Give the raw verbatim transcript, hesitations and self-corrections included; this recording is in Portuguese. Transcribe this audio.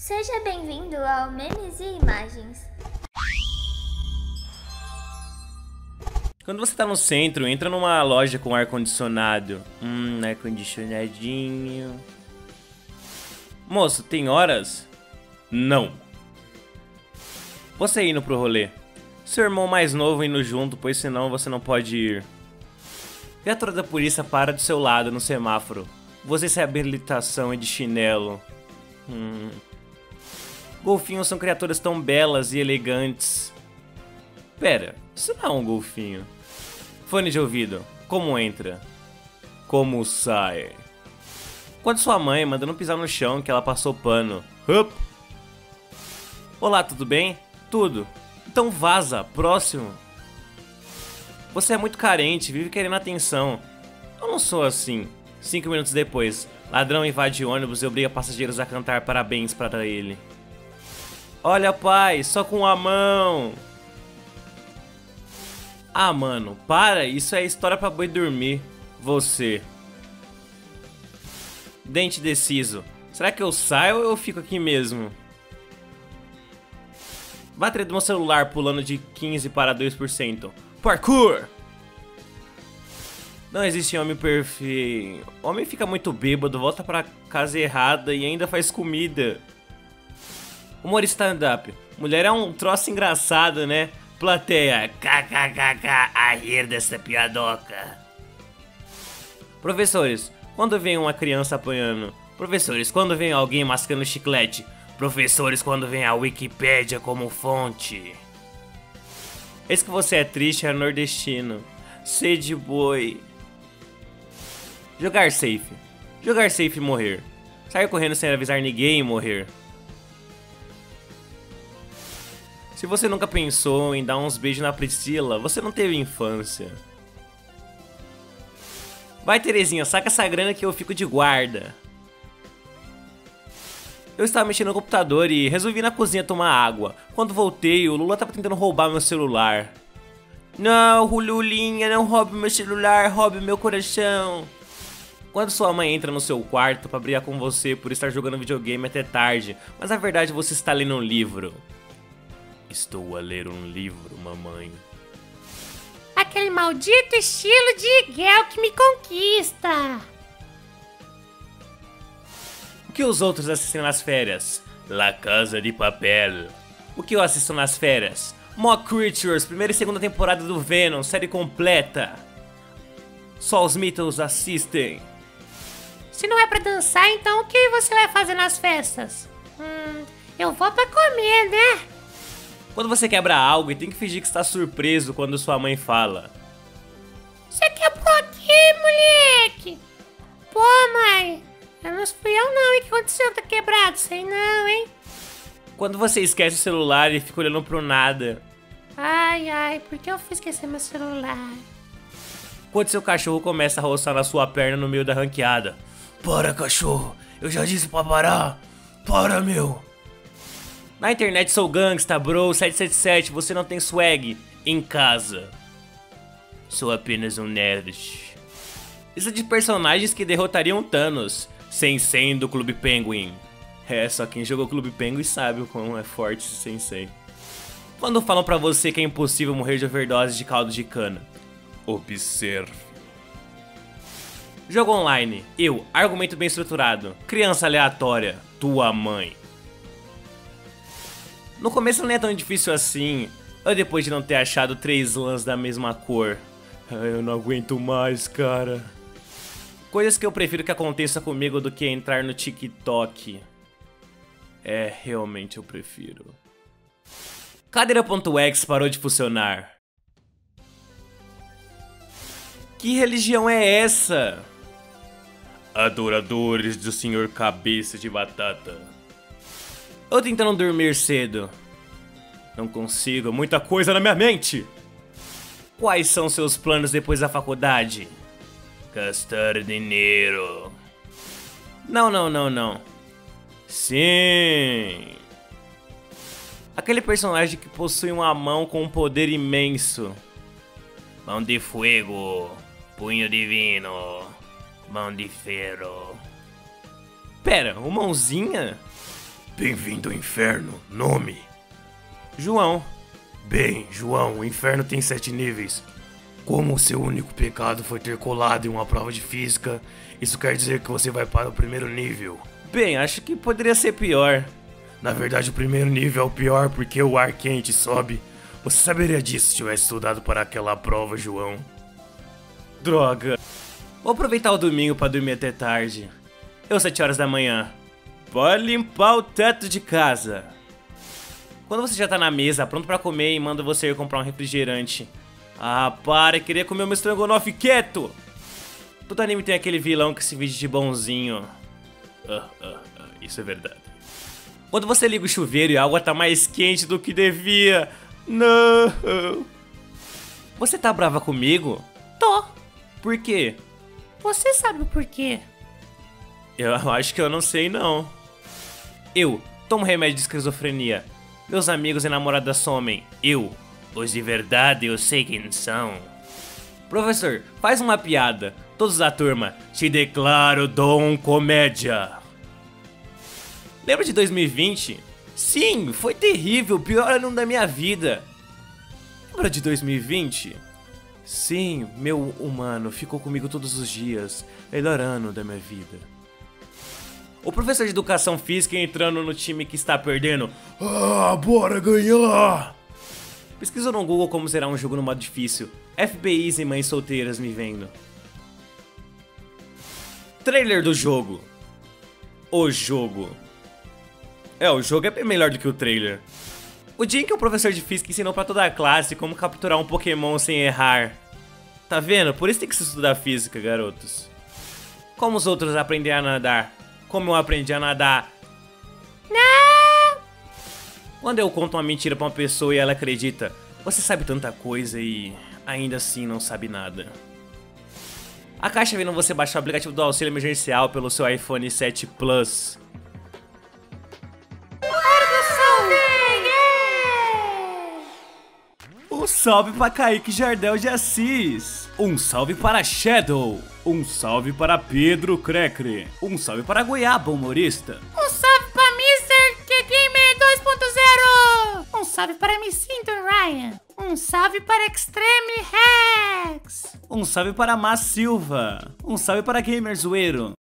Seja bem-vindo ao Memes e Imagens. Quando você tá no centro, entra numa loja com ar-condicionado. Hum, ar-condicionadinho. Moço, tem horas? Não. Você indo pro rolê. Seu irmão mais novo indo junto, pois senão você não pode ir. Viatura da polícia para do seu lado no semáforo. Você sem habilitação e de chinelo. Hum. Golfinhos são criaturas tão belas e elegantes. Pera, isso não é um golfinho. Fone de ouvido. Como entra? Como sai? Quando sua mãe manda não pisar no chão que ela passou pano. Hup. Olá, tudo bem? Tudo. Então vaza, próximo. Você é muito carente, vive querendo atenção. Eu não sou assim. Cinco minutos depois, ladrão invade ônibus e obriga passageiros a cantar parabéns para ele. Olha, pai, só com a mão. Ah, mano, para, isso é história pra boi dormir. Você. Dente deciso. Será que eu saio ou eu fico aqui mesmo? Bateria do meu celular pulando de quinze para dois por cento. Parkour! Não existe homem perfeito. Homem fica muito bêbado, volta pra casa errada e ainda faz comida. Humor stand-up. Mulher é um troço engraçado, né? Plateia. Kkkk, a rir dessa piadoca. Professores, quando vem uma criança apanhando? Professores, quando vem alguém mascando chiclete? Professores, quando vem a Wikipédia como fonte? Eis que você é triste, é nordestino. Sede boi. Jogar safe. Jogar safe e morrer. Sair correndo sem avisar ninguém e morrer. Se você nunca pensou em dar uns beijos na Priscila, você não teve infância. Vai, Terezinha, saca essa grana que eu fico de guarda. Eu estava mexendo no computador e resolvi ir na cozinha tomar água. Quando voltei, o Lula estava tentando roubar meu celular. Não, Lulinha, não roube meu celular, roube meu coração. Quando sua mãe entra no seu quarto para brigar com você por estar jogando videogame até tarde, mas na verdade você está lendo um livro. Estou a ler um livro, mamãe. Aquele maldito estilo de Miguel que me conquista. O que os outros assistem nas férias? La Casa de Papel. O que eu assisto nas férias? Mock Creatures, primeira e segunda temporada do Venom, série completa. Só os Beatles assistem. Se não é pra dançar, então o que você vai fazer nas festas? Hum, eu vou pra comer, né? Quando você quebra algo e tem que fingir que está surpreso quando sua mãe fala. Você quebrou aqui, moleque? Pô, mãe, eu não fui eu não, hein? O que aconteceu? Tá quebrado? Sei não, hein? Quando você esquece o celular e fica olhando pro nada. Ai, ai, por que eu fui esquecer meu celular? Quando seu cachorro começa a roçar na sua perna no meio da ranqueada. Para, cachorro, eu já disse pra parar. Para, meu. Na internet sou gangsta, bro, sete sete sete, você não tem swag em casa. Sou apenas um nerd. Lista de personagens que derrotariam Thanos, Sensei do Clube Penguin. É, só quem jogou Clube Penguin sabe o quão é forte esse Sensei. Quando falam pra você que é impossível morrer de overdose de caldo de cana, observe. Jogo online, eu, argumento bem estruturado, criança aleatória, tua mãe. No começo não é tão difícil assim, ou depois de não ter achado três lãs da mesma cor. Ai, eu não aguento mais, cara. Coisas que eu prefiro que aconteça comigo do que entrar no TikTok. É, realmente eu prefiro. Cadeira.exe parou de funcionar. Que religião é essa? Adoradores do Senhor Cabeça de Batata. Eu tentando dormir cedo. Não consigo, muita coisa na minha mente. Quais são seus planos depois da faculdade? Gastar dinheiro. Não, não, não, não. Sim. Aquele personagem que possui uma mão com um poder imenso. Mão de fogo, punho divino, mão de ferro. Pera, uma mãozinha? Bem-vindo ao inferno. Nome? João. Bem, João, o inferno tem sete níveis. Como o seu único pecado foi ter colado em uma prova de física, isso quer dizer que você vai para o primeiro nível. Bem, acho que poderia ser pior. Na verdade, o primeiro nível é o pior porque o ar quente sobe. Você saberia disso se tivesse estudado para aquela prova, João. Droga. Vou aproveitar o domingo pra dormir até tarde. Eu, sete horas da manhã. Pode limpar o teto de casa. Quando você já tá na mesa, pronto pra comer e manda você ir comprar um refrigerante. Ah, para, queria comer meu estrogonofe quieto. Todo anime tem aquele vilão que se veste de bonzinho. Ah, ah, ah, isso é verdade. Quando você liga o chuveiro e a água tá mais quente do que devia. Não. Você tá brava comigo? Tô. Por quê? Você sabe o porquê. Eu acho que eu não sei não. Eu tomo remédio de esquizofrenia. Meus amigos e namoradas somem. Eu, os de verdade, eu sei quem são. Professor, faz uma piada. Todos da turma, te declaro Dom Comédia. Lembra de dois mil e vinte? Sim, foi terrível, o pior ano da minha vida. Lembra de dois mil e vinte? Sim, meu humano ficou comigo todos os dias. Melhor ano da minha vida. O professor de educação física entrando no time que está perdendo. Ah, bora ganhar! Pesquisa no Google como será um jogo no modo difícil. F B Is e mães solteiras me vendo. Trailer do jogo. O jogo. É, o jogo é bem melhor do que o trailer. O dia em que o professor de física ensinou pra toda a classe como capturar um Pokémon sem errar. Tá vendo? Por isso tem que se estudar física, garotos. Como os outros aprendem a nadar? Como eu aprendi a nadar? Não! Quando eu conto uma mentira pra uma pessoa e ela acredita, você sabe tanta coisa e ainda assim não sabe nada. A Caixa vendo você baixar o aplicativo do auxílio emergencial pelo seu iPhone sete Plus. Um salve para Kaique Jardel de Assis. Um salve para Shadow. Um salve para Pedro Crecre. Um salve para Goiaba Humorista. Um salve para mister Q Gamer dois ponto zero. Um salve para M C Ryan. Um salve para Extreme Hacks. Um salve para Mas Silva. Um salve para Gamer Zoeiro.